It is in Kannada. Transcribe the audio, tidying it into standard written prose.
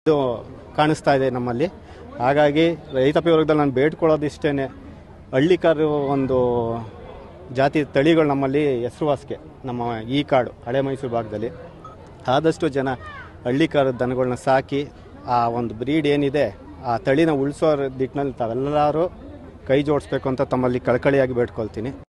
ಇದು ಕಾಣಿಸ್ತಾ ಇದೆ ನಮ್ಮಲ್ಲಿ. ಹಾಗಾಗಿ ರೈತಾಪಿ ವರ್ಗದಲ್ಲಿ ನಾನು ಬೇಡ್ಕೊಳ್ಳೋದಿಷ್ಟೇ, ಹಳ್ಳಿಕಾರ್ ಒಂದು ಜಾತಿ ತಳಿಗಳು ನಮ್ಮಲ್ಲಿ ಹೆಸರುವಾಸಿಗೆ ನಮ್ಮ ಈ ಕಾಡು ಹಳೆ ಮೈಸೂರು ಭಾಗದಲ್ಲಿ. ಆದಷ್ಟು ಜನ ಹಳ್ಳಿಕಾರ್ ದನಗಳನ್ನ ಸಾಕಿ ಆ ಒಂದು ಬ್ರೀಡ್ ಏನಿದೆ ಆ ತಳಿನ ಉಳಿಸೋ ನಿಟ್ಟಿನಲ್ಲಿ ತಾವೆಲ್ಲರೂ ಕೈ ಜೋಡಿಸ್ಬೇಕು ಅಂತ ತಮ್ಮಲ್ಲಿ ಕಳಕಳಿಯಾಗಿ ಬೇಡ್ಕೊಳ್ತೀನಿ.